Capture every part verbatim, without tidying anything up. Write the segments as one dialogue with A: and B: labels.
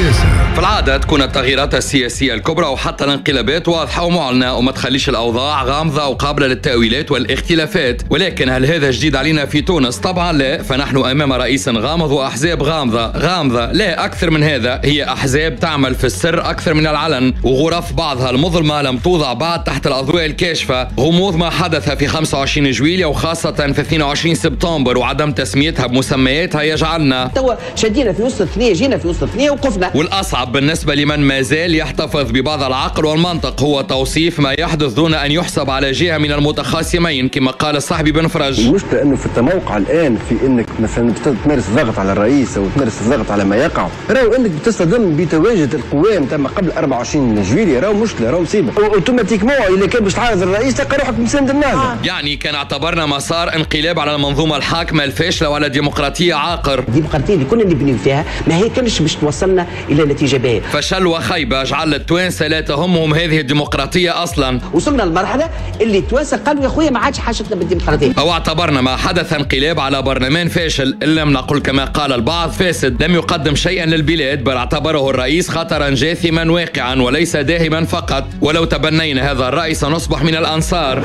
A: بالسياسة.
B: في العادة تكون التغييرات السياسية الكبرى وحتى الانقلابات واضحة ومعلنة وما تخليش الأوضاع غامضة وقابلة للتأويلات والاختلافات، ولكن هل هذا جديد علينا في تونس؟ طبعا لا، فنحن أمام رئيس غامض وأحزاب غامضة غامضة لا أكثر من هذا، هي أحزاب تعمل في السر أكثر من العلن، وغرف بعضها المظلمة لم توضع بعد تحت الأضواء الكاشفة. غموض ما حدث في خمسة وعشرين جويلية وخاصة في اثنين وعشرين سبتمبر وعدم تسميتها بمسمياتها يجعلنا
C: توا شدينا في وسط الثنية، جينا في وسط الثنية وقفنا.
B: والأصعب بالنسبة لمن ما زال يحتفظ ببعض العقل والمنطق هو توصيف ما يحدث دون أن يحسب على جهة من المتخاصمين كما قال الصحفي بن فرج.
D: المشكلة أنه في التموقع الآن في أنك مثلا تمارس الضغط على الرئيس أو تمارس الضغط على ما يقع، راهو أنك بتصطدم بتواجد القوى نتاع قبل أربعة وعشرين جويلية، راهو مشكلة، راهو مصيبة. اوتوماتيكمون إذا كان باش تعارض الرئيس تلقى روحك مساند النازل. آه.
B: يعني كان اعتبرنا مسار انقلاب على المنظومة الحاكمة الفاشلة وعلى ديمقراطية عاقر.
C: الديمقراطية اللي كنا نبنيو فيها ما هي كانش باش توصلنا إلى نتيجة باهية.
B: فشل وخيبة جعل التوانسة لا تهمهم هذه الديمقراطية أصلا.
C: وصلنا للمرحلة اللي التوانسة قالوا يا خويا ما عادش حاجتنا بالديمقراطية.
B: أو اعتبرنا ما حدث انقلاب على برلمان فاشل، إن لم نقل كما قال البعض فاسد، لم يقدم شيئا للبلاد، بل اعتبره الرئيس خطرا جاثما واقعا وليس داهما فقط. ولو تبنينا هذا الرأي سنصبح من الأنصار.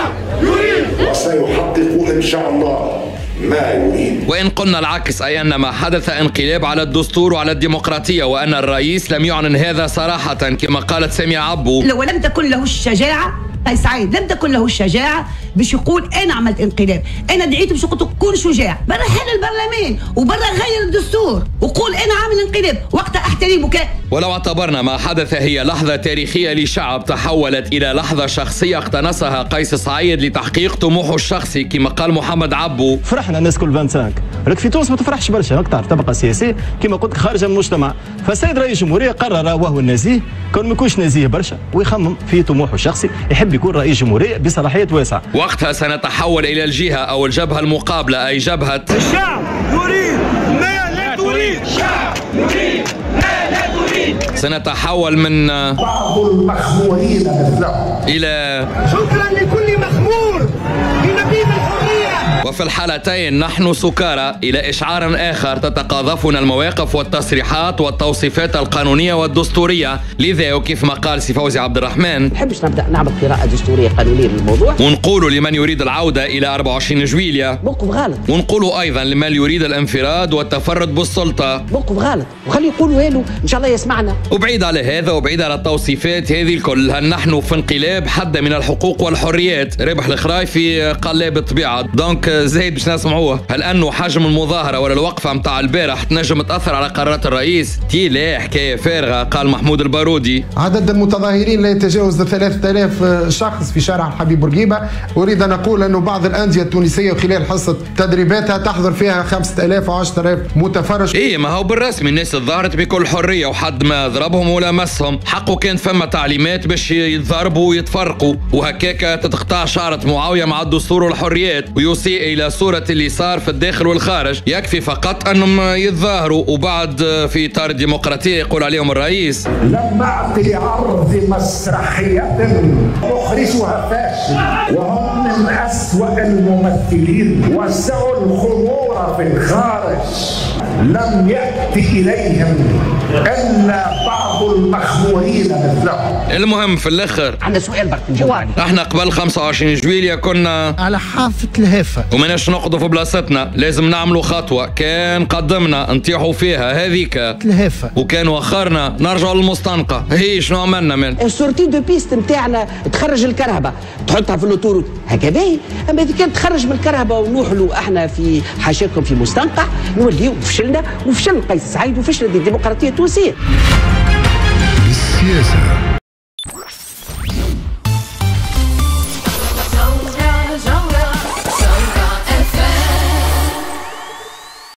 E: يريد وسيحقق إن شاء الله ما يريد.
B: وإن قلنا العكس، أي أن ما حدث انقلاب على الدستور وعلى الديمقراطية، وأن الرئيس لم يعلن هذا صراحة كما قالت سامية عبو.
F: لو لم تكن له الشجاعة، قيس سعيد لم تكن له الشجاعة باش يقول أنا عملت انقلاب، أنا دعيت باش تكون شجاع، برا حل البرلمان وبرا غير الدستور وقول أنا عامل انقلاب، وقتها أحترمك.
B: ولو اعتبرنا ما حدث هي لحظة تاريخية لشعب تحولت إلى لحظة شخصية اقتنصها قيس سعيد لتحقيق طموحه الشخصي كما قال محمد عبو.
G: فرحنا الناس كل خمسة وعشرين، راك في تونس ما تفرحش برشا، راك تعرف طبقة سياسية كما قلت خارج من المجتمع، فالسيد رئيس الجمهورية قرر وهو النزيه كون ما يكونش نزيه برشا ويخمم في طموحه الشخصي، يحب يكون رئيس جمهورية بصلاحيات واسعة.
B: وقتها سنتحول إلى الجهة أو الجبهة المقابلة، أي جبهة
H: الشعب يريد ما لا تريد. الشعب يريد ما لا تريد.
B: سنتحول من
E: بعض المخمورين مثله
B: إلى
H: شكرا لكل مخمور لنبيذ الحرية.
B: وفي الحالتين نحن سكارى إلى إشعار آخر تتقاذفنا المواقف والتصريحات والتوصيفات القانونية والدستورية. لذا وكيف ما قال سي فوزي عبد الرحمن،
C: ما نحبش نبدأ نعمل قراءة دستورية قانونية للموضوع،
B: ونقول لمن يريد العودة إلى أربعة وعشرين جويلية
C: موقف غلط،
B: ونقول أيضا لمن يريد الانفراد والتفرد بالسلطة
C: موقف غلط، وخلي يقولوا له إن شاء الله يسمعنا.
B: وبعيد على هذا وبعيد على التوصيفات هذه الكل، هل نحن في انقلاب حد من الحقوق والحريات؟ ربح الخرايفي قلاب الطبيعة، دونك زايد باش نسمعوه. هل أنه حجم المظاهرة ولا الوقفة متاع البارح تنجم تأثر على قرارات الرئيس؟ تي لا حكاية فارغة، قال محمود البارودي.
I: عدد المتظاهرين لا يتجاوز ثلاثة آلاف شخص في شارع الحبيب بورقيبة. أريد أن أقول أنه بعض الأندية التونسية خلال حصة تدريباتها تحضر فيها خمسة آلاف وعشرة آلاف متفرج.
B: إيه ما هو بالرسمي الناس تظاهرت بكل حرية وحد ما ضربهم ولا مسهم، حقه كانت فما تعليمات باش يتضربوا ويتفرقوا، وهكاك تتقطع شعرة معاوية مع الدستور والحريات ويسيء إلى صورة اللي صار في الداخل والخارج. يكفي فقط أنهم يتظاهروا وبعد في إطار الديمقراطية يقول عليهم الرئيس
E: لم أعطي عرض مسرحية مخرجها فاشل وهم من أسوأ الممثلين، وسعوا الخمور في الخارج لم يأتي إليهم إلا بعض المخمورين مثلهم.
B: المهم في الآخر
C: عندنا سؤال برك نجاوب عليه.
B: احنا قبل خمسة وعشرين جويلية كنا
A: على حافة الهافة
B: ومناش نقضوا في بلاصتنا، لازم نعملوا خطوة، كان قدمنا نطيحوا فيها هذيك
A: الهافة
B: وكان وخرنا نرجعوا للمستنقع. هي شنو عملنا من
C: السورتي دو بيست نتاعنا تخرج الكرهبة تحطها في الاوتوروت هكا باهي، اما اذا كانت تخرج من الكرهبة ونوحلوا احنا في حاشاكم في مستنقع نوليو فشلنا وفشل قيس سعيد وفشلت الديمقراطية التونسية.
A: بالسياسة.